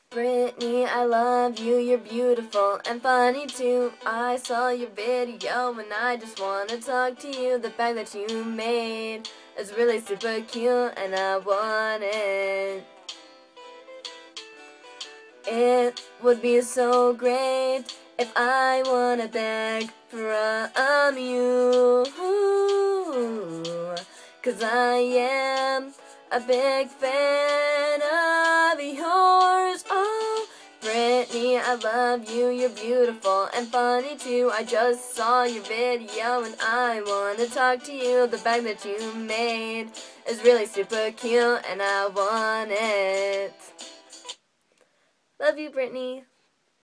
Brittany, I love you, you're beautiful and funny too. I saw your video and I just wanna talk to you. The bag that you made is really super cute and I want it. It would be so great if I won a bag from you. 'Cause I am a big fan of yours. Oh, Brittany, I love you, you're beautiful and funny too. I just saw your video and I wanna talk to you. The bag that you made is really super cute and I want it. Love you, Brittany.